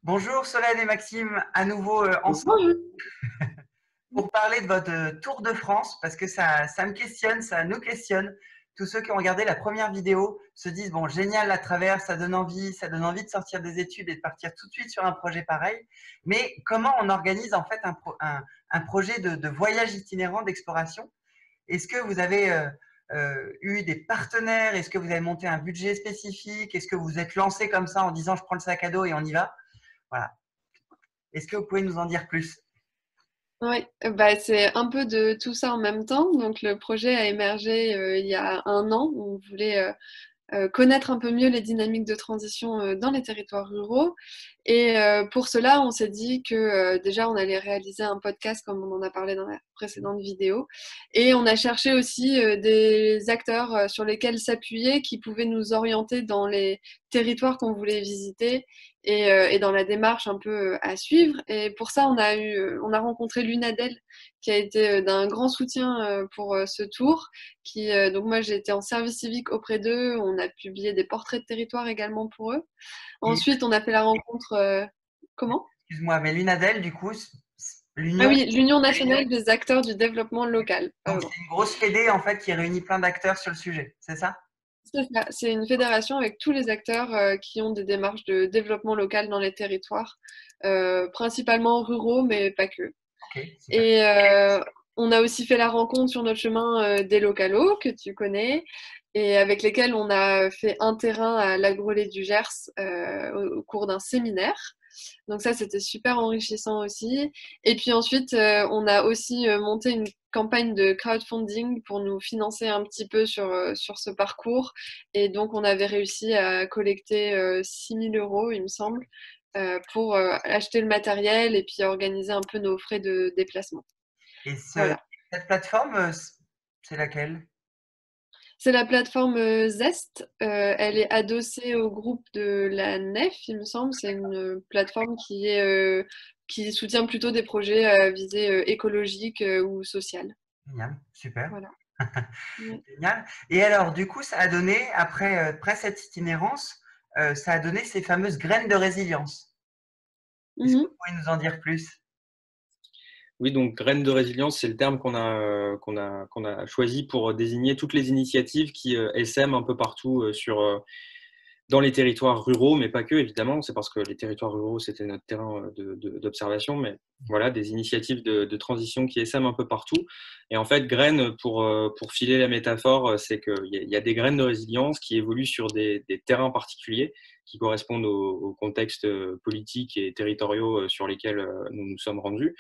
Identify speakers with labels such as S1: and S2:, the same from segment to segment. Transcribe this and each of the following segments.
S1: Bonjour Solène et Maxime, à nouveau ensemble
S2: Bonjour.
S1: pour parler de votre Tour de France, parce que ça me questionne, ça nous questionne. Tous ceux qui ont regardé la première vidéo se disent, bon, génial la traverse, ça donne envie de sortir des études et de partir tout de suite sur un projet pareil. Mais comment on organise en fait un projet de voyage itinérant, d'exploration? Est-ce que vous avez eu des partenaires? Est-ce que vous avez monté un budget spécifique? Est-ce que vous êtes lancé comme ça en disant, je prends le sac à dos et on y va? Voilà. Est-ce que vous pouvez nous en dire plus?
S2: Oui, c'est un peu de tout ça en même temps. Donc, le projet a émergé il y a un an. On voulait connaître un peu mieux les dynamiques de transition dans les territoires ruraux. Et pour cela, on s'est dit que déjà, on allait réaliser un podcast comme on en a parlé dans la précédente vidéo. Et on a cherché aussi des acteurs sur lesquels s'appuyer qui pouvaient nous orienter dans les territoires qu'on voulait visiter et dans la démarche un peu à suivre. Et pour ça, on a rencontré l'UNADEL qui a été d'un grand soutien pour ce tour. Donc moi, j'ai été en service civique auprès d'eux. On a publié des portraits de territoire également pour eux.
S1: Et,
S2: Ensuite, on a fait la rencontre. Comment?
S1: excuse-moi, mais l'UNADEL, du coup,
S2: Ah
S1: l'Union,
S2: oui, l'Union nationale des acteurs du développement local.
S1: donc
S2: Pardon.
S1: c'est une grosse fédé en fait qui réunit plein d'acteurs sur le sujet, c'est ça?
S2: C'est ça. C'est une fédération avec tous les acteurs qui ont des démarches de développement local dans les territoires, principalement ruraux, mais pas que.
S1: Ok, super.
S2: Et on a aussi fait la rencontre sur notre chemin des localos que tu connais et avec lesquels on a fait un terrain à l'Agrolet du Gers au cours d'un séminaire. Donc ça, c'était super enrichissant aussi. Et puis ensuite, on a aussi monté une campagne de crowdfunding pour nous financer un petit peu sur ce parcours. Et donc, on avait réussi à collecter 6 000 euros, il me semble, pour acheter le matériel et puis organiser un peu nos frais de déplacement.
S1: Et
S2: Voilà.
S1: cette plateforme, c'est laquelle?
S2: C'est la plateforme Zest. Elle est adossée au groupe de la Nef, il me semble. C'est une plateforme qui soutient plutôt des projets à visée écologique ou sociale.
S1: Génial, super.
S2: Voilà. Ouais.
S1: Génial. Et alors, du coup, ça a donné, après cette itinérance, ça a donné ces fameuses graines de résilience. Est-ce que vous
S2: Mhm.
S1: pouvez nous en dire plus?
S3: Oui, donc graines de résilience, c'est le terme qu'on a choisi pour désigner toutes les initiatives qui essaiment un peu partout dans les territoires ruraux, mais pas que, évidemment. C'est parce que les territoires ruraux, c'était notre terrain d'observation, mais voilà, des initiatives de transition qui essaiment un peu partout. Et en fait, graines, pour filer la métaphore, c'est qu'il y a des graines de résilience qui évoluent sur des terrains particuliers qui correspondent au contexte politique et territoriaux sur lesquels nous nous sommes rendus.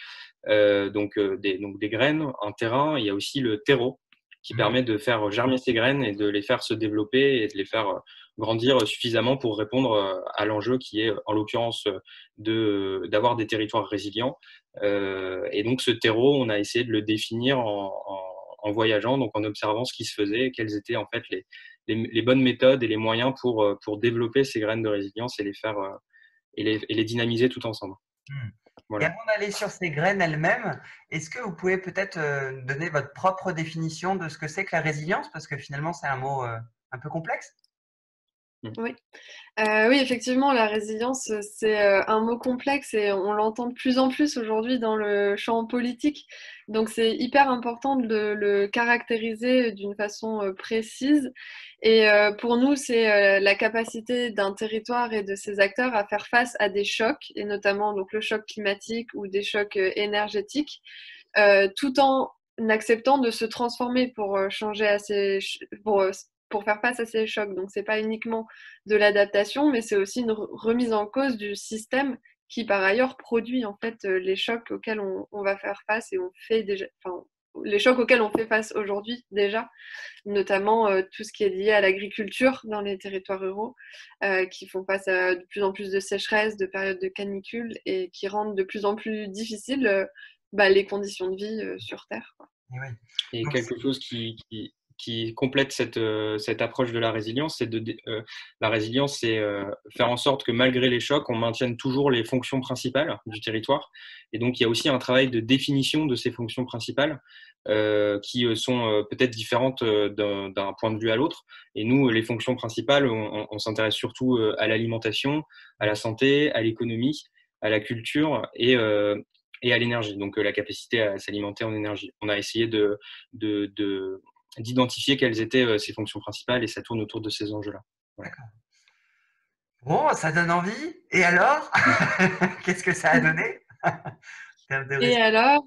S3: Donc des graines, un terrain, il y a aussi le terreau qui permet de faire germer ces graines et de les faire se développer et de les faire grandir suffisamment pour répondre à l'enjeu qui est, en l'occurrence, d'avoir des territoires résilients. Et donc ce terreau, on a essayé de le définir en voyageant, donc en observant ce qui se faisait, quelles étaient en fait les bonnes méthodes et les moyens pour développer ces graines de résilience et les faire et les dynamiser tout ensemble.
S1: Hmm. Et
S3: Voilà.
S1: avant d'aller sur ces graines elles-mêmes, est-ce que vous pouvez peut-être donner votre propre définition de ce que c'est que la résilience? Parce que finalement, c'est un mot un peu complexe.
S2: Oui. Oui, effectivement, la résilience, c'est un mot complexe et on l'entend de plus en plus aujourd'hui dans le champ politique. Donc, c'est hyper important de le caractériser d'une façon précise. Et pour nous, c'est la capacité d'un territoire et de ses acteurs à faire face à des chocs, et notamment donc, le choc climatique ou des chocs énergétiques, tout en acceptant de se transformer pour changer à pour faire face à ces chocs. Donc, c'est pas uniquement de l'adaptation, mais c'est aussi une remise en cause du système qui, par ailleurs, produit en fait les chocs auxquels on va faire face et on fait déjà, enfin, les chocs auxquels on fait face aujourd'hui déjà, notamment tout ce qui est lié à l'agriculture dans les territoires ruraux, qui font face à de plus en plus de sécheresse, de périodes de canicule et qui rendent de plus en plus difficiles les conditions de vie sur Terre, quoi.
S1: Et oui.
S3: Et
S1: Donc,
S3: quelque chose qui complète cette approche de la résilience, la résilience, c'est faire en sorte que malgré les chocs, on maintienne toujours les fonctions principales du territoire. Et donc, il y a aussi un travail de définition de ces fonctions principales qui sont peut-être différentes d'un point de vue à l'autre. Et nous, les fonctions principales, on s'intéresse surtout à l'alimentation, à la santé, à l'économie. à la culture et à l'énergie, donc la capacité à s'alimenter en énergie. On a essayé d'identifier quelles étaient ses fonctions principales et ça tourne autour de ces enjeux-là. Voilà.
S1: D'accord. Bon, ça donne envie. Et alors, qu'est-ce que ça a donné en termes de
S2: Et
S1: résultats?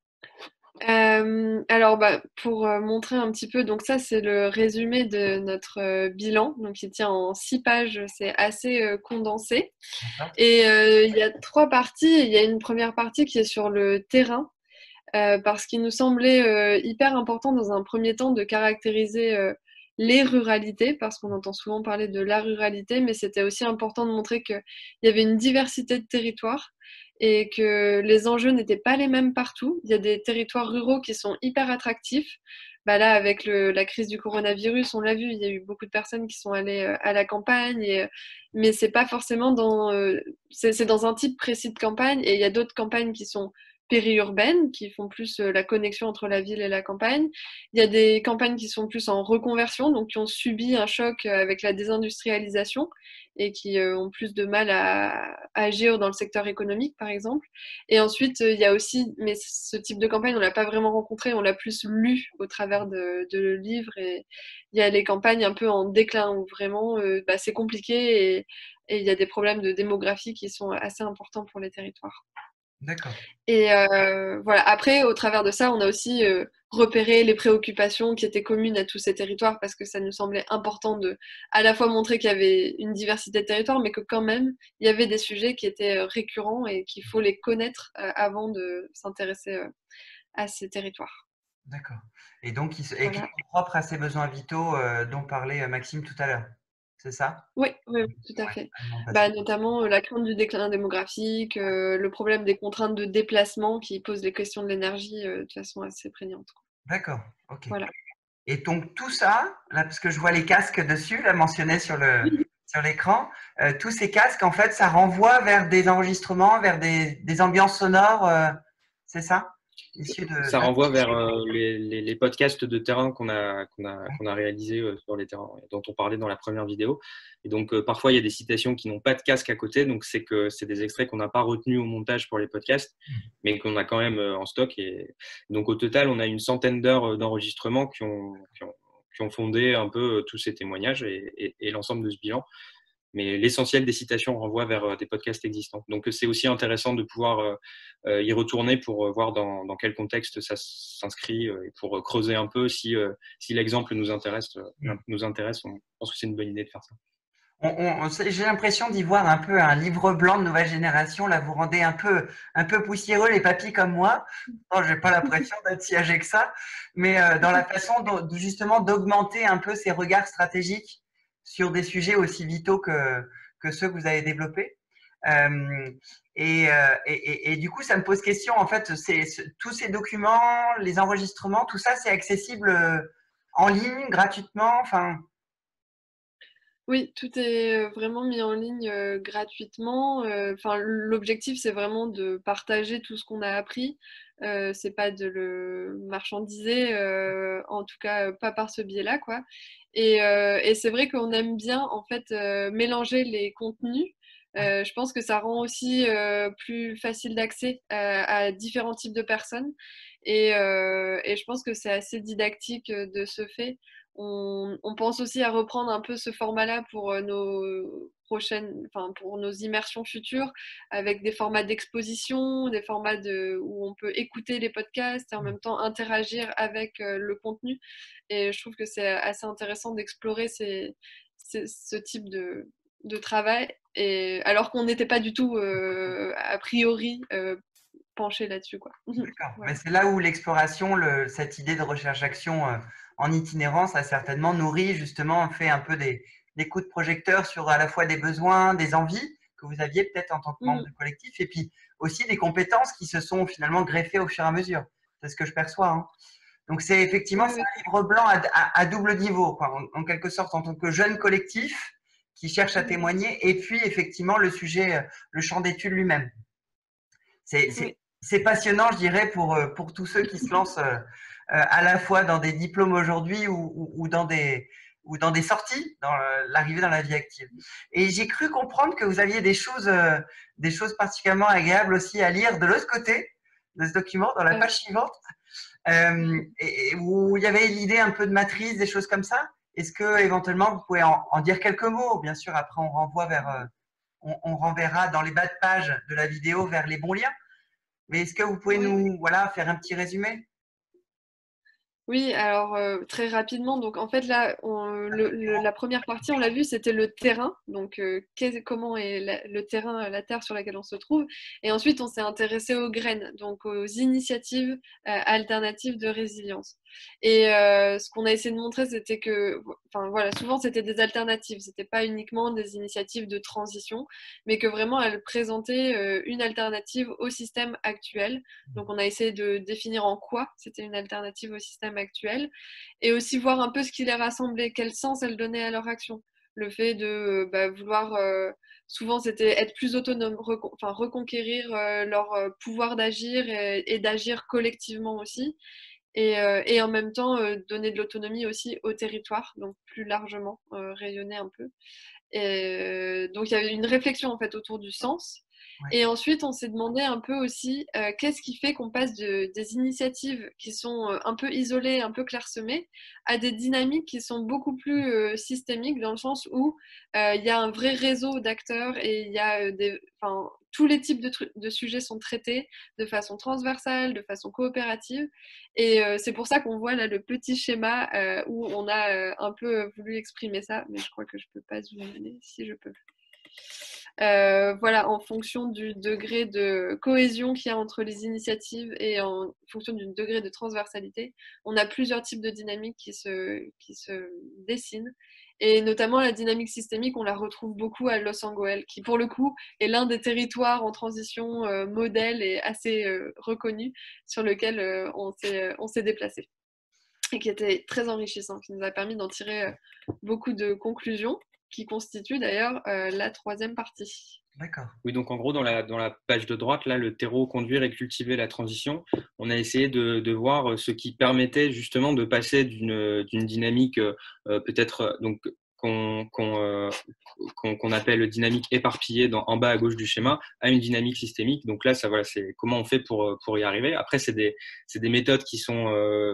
S2: alors pour montrer un petit peu, donc ça c'est le résumé de notre bilan, donc il tient en 6 pages, c'est assez condensé.
S1: D'accord.
S2: Et il y a 3 parties. Il y a une première partie qui est sur le terrain, parce qu'il nous semblait hyper important dans un premier temps de caractériser les ruralités, parce qu'on entend souvent parler de la ruralité, mais c'était aussi important de montrer qu'il y avait une diversité de territoires et que les enjeux n'étaient pas les mêmes partout. Il y a des territoires ruraux qui sont hyper attractifs. Bah là, avec la crise du coronavirus, on l'a vu, il y a eu beaucoup de personnes qui sont allées à la campagne, mais c'est pas forcément c'est dans un type précis de campagne, et il y a d'autres campagnes qui sont périurbaines, qui font plus la connexion entre la ville et la campagne. Il y a des campagnes qui sont plus en reconversion, donc qui ont subi un choc avec la désindustrialisation et qui ont plus de mal à agir dans le secteur économique, par exemple. Et ensuite, il y a aussi, mais ce type de campagne, on ne l'a pas vraiment rencontré, on l'a plus lu au travers de livres. Et il y a les campagnes un peu en déclin, où vraiment c'est compliqué et il y a des problèmes de démographie qui sont assez importants pour les territoires.
S1: D'accord.
S2: Et voilà. Après, au travers de ça, on a aussi repéré les préoccupations qui étaient communes à tous ces territoires, parce que ça nous semblait important de à la fois montrer qu'il y avait une diversité de territoires, mais que quand même, il y avait des sujets qui étaient récurrents et qu'il faut les connaître avant de s'intéresser à ces territoires.
S1: D'accord. Et donc, qui sont
S2: Voilà.
S1: propres à ces besoins vitaux dont parlait Maxime tout à l'heure. C'est ça?
S2: Oui, oui, oui, tout à
S1: Ouais,
S2: fait.
S1: alimentation.
S2: Notamment la crainte du déclin démographique, le problème des contraintes de déplacement qui posent les questions de l'énergie de façon assez prégnante, quoi.
S1: D'accord, ok.
S2: Voilà.
S1: Et donc tout ça, là, parce que je vois les casques dessus, là, mentionnés sur sur l'écran, tous ces casques, en fait, ça renvoie vers des enregistrements, vers des ambiances sonores, c'est ça? Issues
S3: Ça renvoie vers les podcasts de terrain qu'on a réalisés sur les terrains, dont on parlait dans la première vidéo. Et donc, parfois, il y a des citations qui n'ont pas de casque à côté. Donc, c'est que c'est des extraits qu'on n'a pas retenus au montage pour les podcasts, mais qu'on a quand même en stock. Et donc, au total, on a une centaine d'heures d'enregistrement qui ont fondé un peu tous ces témoignages et l'ensemble de ce bilan. Mais l'essentiel des citations renvoie vers des podcasts existants. Donc, c'est aussi intéressant de pouvoir y retourner pour voir dans quel contexte ça s'inscrit et pour creuser un peu si l'exemple nous intéresse. On pense que c'est une bonne idée de faire ça.
S1: J'ai l'impression d'y voir un peu un livre blanc de nouvelle génération. Là, vous rendez un peu poussiéreux les papis comme moi. Non, j'ai pas l'impression d'être si âgé que ça, mais dans la façon justement d'augmenter un peu ces regards stratégiques sur des sujets aussi vitaux que ceux que vous avez développés. Euh, et du coup, ça me pose question. En fait, tous ces documents, les enregistrements, tout ça, c'est accessible en ligne, gratuitement. Enfin,
S2: Oui, tout est vraiment mis en ligne gratuitement. Enfin, l'objectif, c'est vraiment de partager tout ce qu'on a appris. C'est pas de le marchandiser, en tout cas pas par ce biais-là, quoi. Et c'est vrai qu'on aime bien en fait mélanger les contenus. Je pense que ça rend aussi plus facile d'accès à différents types de personnes. Et je pense que c'est assez didactique de ce fait. On pense aussi à reprendre un peu ce format-là pour nos pour nos immersions futures, avec des formats d'exposition, des formats où on peut écouter les podcasts et en même temps interagir avec le contenu. Et je trouve que c'est assez intéressant d'explorer ce type de travail, et alors qu'on n'était pas du tout a priori penché là-dessus, quoi.
S1: d'accord.
S2: Voilà.
S1: Mais c'est là où l'exploration, cette idée de recherche-action en itinérance a certainement nourri, justement, fait un peu des coups de projecteur sur à la fois des besoins, des envies que vous aviez peut-être en tant que membre de collectif, et puis aussi des compétences qui se sont finalement greffées au fur et à mesure. C'est ce que je perçois, hein. Donc c'est effectivement
S2: Oui,
S1: c'est
S2: oui.
S1: un livre blanc à double niveau, quoi, en quelque sorte, en tant que jeune collectif qui cherche à témoigner, et puis effectivement le sujet, le champ d'étude lui-même. C'est
S2: Oui.
S1: c'est passionnant, je dirais, pour tous ceux qui se lancent à la fois dans des diplômes aujourd'hui ou ou dans des sorties, dans l'arrivée dans la vie active. Et j'ai cru comprendre que vous aviez des choses particulièrement agréables aussi à lire de l'autre côté de ce document, dans la page suivante, et où il y avait l'idée un peu de matrice, des choses comme ça. Est-ce que éventuellement vous pouvez en dire quelques mots? Bien sûr, après on renvoie vers, on renverra dans les bas de page de la vidéo vers les bons liens. Mais est-ce que vous pouvez nous faire un petit résumé?
S2: Oui, alors très rapidement, donc en fait là, la première partie, on l'a vu, c'était le terrain, donc comment est le terrain, la terre sur laquelle on se trouve, et ensuite on s'est intéressé aux graines, donc aux initiatives alternatives de résilience. Et ce qu'on a essayé de montrer, c'était que, enfin voilà, souvent c'était des alternatives, c'était pas uniquement des initiatives de transition, mais que vraiment elles présentaient une alternative au système actuel. Donc on a essayé de définir en quoi c'était une alternative au système actuel et aussi voir un peu ce qui les rassemblait, quel sens elles donnaient à leur action. Le fait de vouloir, souvent c'était être plus autonome, reconquérir leur pouvoir d'agir et d'agir collectivement aussi. Et en même temps, donner de l'autonomie aussi au territoire, donc plus largement, rayonner un peu. Et donc il y avait une réflexion en fait autour du sens.
S1: Ouais.
S2: Et ensuite, on s'est demandé un peu aussi qu'est-ce qui fait qu'on passe des initiatives qui sont un peu isolées, un peu clairsemées, à des dynamiques qui sont beaucoup plus systémiques dans le sens où il y a un vrai réseau d'acteurs et il y a tous les types de sujets sont traités de façon transversale, de façon coopérative. Et c'est pour ça qu'on voit là le petit schéma où on a un peu voulu exprimer ça, mais je crois que je peux pas zoomer si je peux. Voilà, en fonction du degré de cohésion qu'il y a entre les initiatives et en fonction du degré de transversalité, on a plusieurs types de dynamiques qui se dessinent. Et notamment la dynamique systémique, on la retrouve beaucoup à Los Angeles, qui pour le coup est l'un des territoires en transition modèle et assez reconnu sur lequel on s'est déplacé. Et qui était très enrichissant, qui nous a permis d'en tirer beaucoup de conclusions, qui constituent d'ailleurs la troisième partie.
S1: D'accord.
S3: Oui, donc en gros, dans la page de droite, là, le terreau, conduire et cultiver la transition, on a essayé de voir ce qui permettait justement de passer d'une dynamique peut-être donc qu'on appelle dynamique éparpillée en bas à gauche du schéma à une dynamique systémique. Donc là, ça, voilà, c'est comment on fait pour y arriver. Après, c'est des méthodes qui sont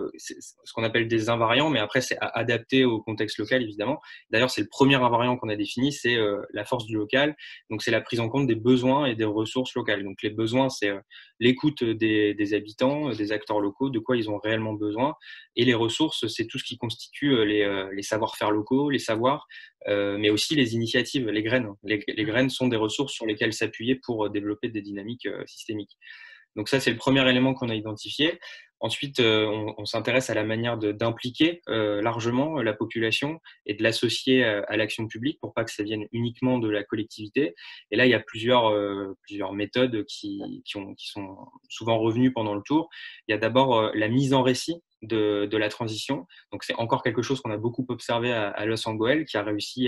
S3: ce qu'on appelle des invariants, mais après, c'est adapté au contexte local, évidemment. D'ailleurs, c'est le premier invariant qu'on a défini, c'est la force du local. Donc, c'est la prise en compte des besoins et des ressources locales. Donc, les besoins, c'est l'écoute des habitants, des acteurs locaux, de quoi ils ont réellement besoin. Et les ressources, c'est tout ce qui constitue les savoir-faire locaux, les savoirs, mais aussi les initiatives, les graines. Les graines sont des ressources sur lesquelles s'appuyer pour développer des dynamiques systémiques. Donc ça, c'est le premier élément qu'on a identifié. Ensuite, on s'intéresse à la manière d'impliquer largement la population et de l'associer à l'action publique pour pas que ça vienne uniquement de la collectivité. Et là, il y a plusieurs méthodes qui sont souvent revenues pendant le tour. Il y a d'abord la mise en récit de la transition. Donc, c'est encore quelque chose qu'on a beaucoup observé à Los Angeles, qui a réussi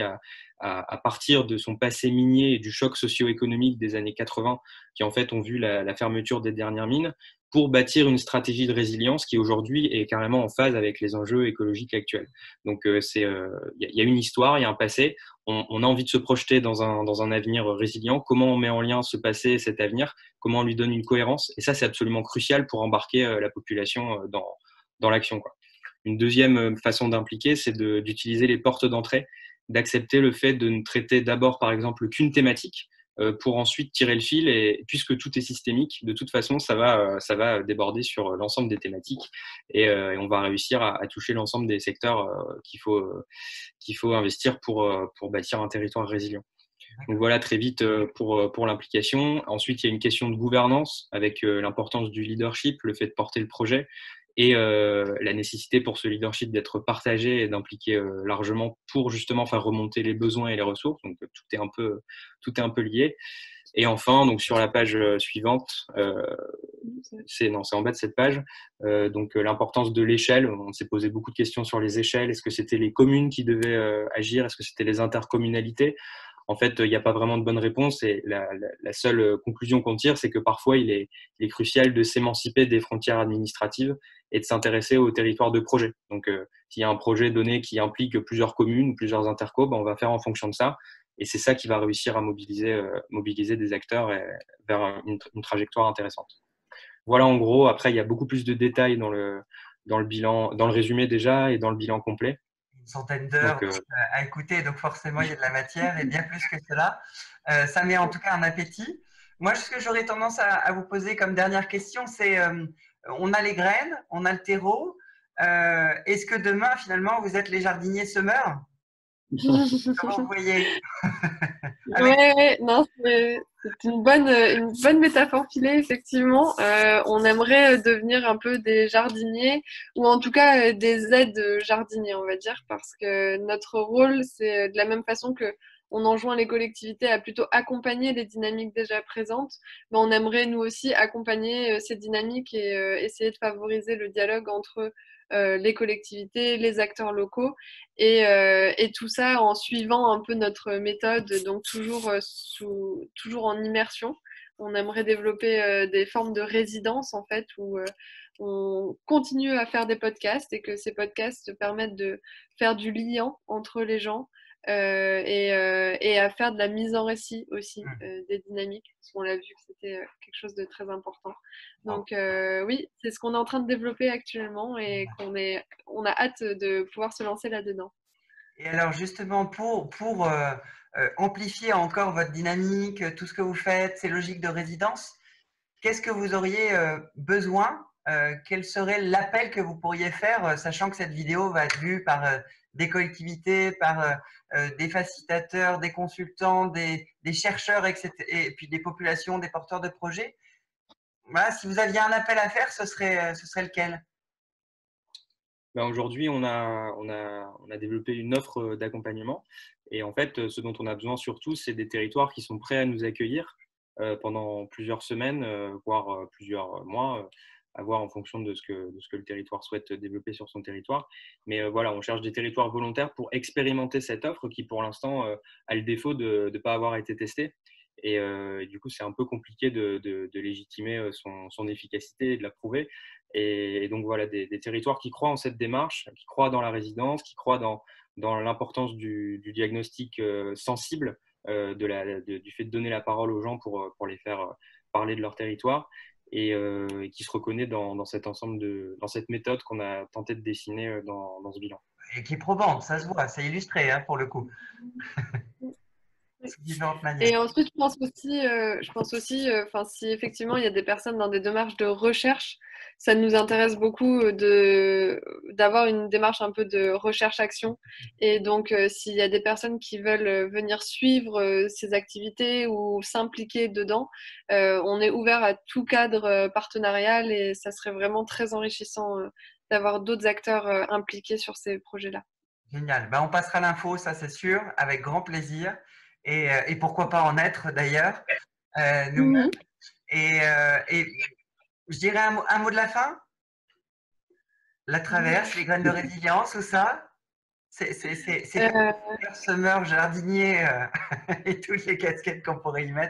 S3: à partir de son passé minier et du choc socio-économique des années 80, qui en fait ont vu la fermeture des dernières mines, pour bâtir une stratégie de résilience qui aujourd'hui est carrément en phase avec les enjeux écologiques actuels. Donc, il y a une histoire, il y a un passé. On a envie de se projeter dans un avenir résilient. Comment on met en lien ce passé et cet avenir? Comment on lui donne une cohérence? Et ça, c'est absolument crucial pour embarquer la population dans l'action, quoi. Une deuxième façon d'impliquer, c'est d'utiliser les portes d'entrée, d'accepter le fait de ne traiter d'abord, par exemple, qu'une thématique pour ensuite tirer le fil. Et puisque tout est systémique, de toute façon, ça va déborder sur l'ensemble des thématiques et on va réussir à toucher l'ensemble des secteurs qu'il faut investir pour bâtir un territoire résilient. Donc voilà, très vite pour l'implication. Ensuite, il y a une question de gouvernance avec l'importance du leadership, le fait de porter le projet et la nécessité pour ce leadership d'être partagé et d'impliquer largement pour justement faire remonter les besoins et les ressources. Donc tout est un peu lié. Et enfin, donc sur la page suivante, c'est en bas de cette page, donc l'importance de l'échelle. On s'est posé beaucoup de questions sur les échelles. Est-ce que c'était les communes qui devaient agir? Est-ce que c'était les intercommunalités? en fait, il n'y a pas vraiment de bonne réponse et la seule conclusion qu'on tire, c'est que parfois, il est crucial de s'émanciper des frontières administratives et de s'intéresser aux territoires de projet. Donc, s'il y a un projet donné qui implique plusieurs communes, plusieurs intercos, ben, on va faire en fonction de ça. Et c'est ça qui va réussir à mobiliser des acteurs vers une trajectoire intéressante. Voilà, en gros. Après, il y a beaucoup plus de détails dans le bilan, dans le résumé déjà et dans le bilan complet.
S1: Une centaine d'heures à écouter, donc forcément, il y a de la matière et bien plus que cela. Ça met en tout cas un appétit. Moi, ce que j'aurais tendance à vous poser comme dernière question, c'est on a les graines, on a le terreau. Est-ce que demain, finalement, vous êtes les jardiniers semeurs? Comment vous voyez?
S2: Ouais, non, c'est une bonne métaphore filée, effectivement. On aimerait devenir un peu des jardiniers, ou en tout cas des aides jardiniers, on va dire, parce que notre rôle, c'est de la même façon que on enjoint les collectivités à plutôt accompagner les dynamiques déjà présentes, mais on aimerait nous aussi accompagner ces dynamiques et essayer de favoriser le dialogue entre les collectivités, les acteurs locaux et tout ça en suivant un peu notre méthode, donc toujours en immersion. On aimerait développer des formes de résidence en fait où on continue à faire des podcasts et que ces podcasts permettent de faire du lien entre les gens et à faire de la mise en récit aussi des dynamiques, parce qu'on l'a vu que c'était quelque chose de très important. Donc oui, c'est ce qu'on est en train de développer actuellement et on a hâte de pouvoir se lancer là-dedans.
S1: Et alors justement, pour amplifier encore votre dynamique, tout ce que vous faites, ces logiques de résidence, qu'est-ce que vous auriez besoin? Quel serait l'appel que vous pourriez faire, sachant que cette vidéo va être vue par des collectivités, par des facilitateurs, des consultants, des chercheurs, etc., et puis des populations, des porteurs de projets? Voilà, si vous aviez un appel à faire, ce serait lequel?
S3: Ben aujourd'hui, on a développé une offre d'accompagnement. Et en fait, ce dont on a besoin surtout, c'est des territoires qui sont prêts à nous accueillir pendant plusieurs semaines, voire plusieurs mois, à voir en fonction de ce que le territoire souhaite développer sur son territoire. Mais voilà, on cherche des territoires volontaires pour expérimenter cette offre qui, pour l'instant, a le défaut de ne pas avoir été testée. Et du coup, c'est un peu compliqué de légitimer son efficacité et de la prouver. Et donc, voilà, des territoires qui croient en cette démarche, qui croient dans la résidence, qui croient dans l'importance du diagnostic sensible, du fait de donner la parole aux gens pour les faire parler de leur territoire et qui se reconnaît dans cet ensemble dans cette méthode qu'on a tenté de dessiner dans ce bilan.
S1: Et qui est probante, ça se voit, c'est illustré hein, pour le coup. Sous différentes manières.
S2: Et ensuite, je pense aussi, si effectivement il y a des personnes dans des démarches de recherche, ça nous intéresse beaucoup d'avoir une démarche un peu de recherche-action. Et donc, s'il y a des personnes qui veulent venir suivre ces activités ou s'impliquer dedans, on est ouvert à tout cadre partenarial et ça serait vraiment très enrichissant d'avoir d'autres acteurs impliqués sur ces projets-là.
S1: Génial. Ben, on passera l'info, ça c'est sûr, avec grand plaisir. Et pourquoi pas en être d'ailleurs. Et je dirais un mot de la fin. La traverse, les graines de résilience ou ça. C'est semeur, jardinier et toutes les casquettes qu'on pourrait y mettre.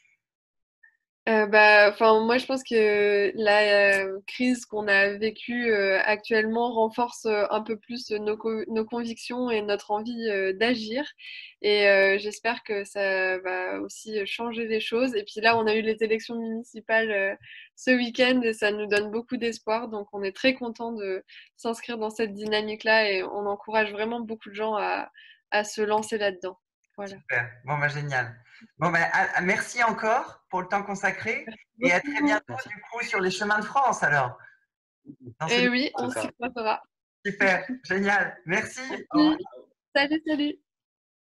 S2: Moi, je pense que la crise qu'on a vécue actuellement renforce un peu plus nos convictions et notre envie d'agir. Et j'espère que ça va aussi changer les choses. Et puis là, on a eu les élections municipales ce week-end et ça nous donne beaucoup d'espoir. Donc, on est très content de s'inscrire dans cette dynamique-là et on encourage vraiment beaucoup de gens à se lancer là-dedans. Voilà.
S1: Super. Bon, bah, génial. Bon, bah, merci encore pour le temps consacré et à très bientôt du coup sur les chemins de France alors.
S2: Et oui, on s'y croisera.
S1: Super, génial. Merci.
S2: Merci. Salut, salut.